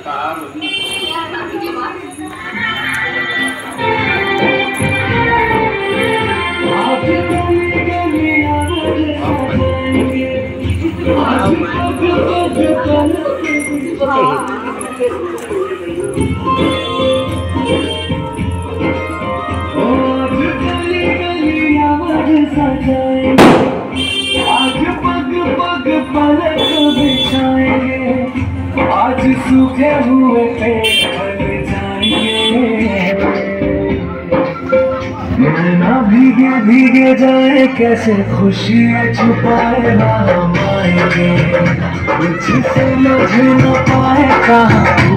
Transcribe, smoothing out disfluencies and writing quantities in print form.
आज पग पग पलक बिछाएंगे, आज सूखे हुए पेड़ बन जाएंगे। ना भीगे भीगे जाए कैसे खुशियाँ छुपाए ना हम आएंगे, कुछ समझ न पाए कहाँ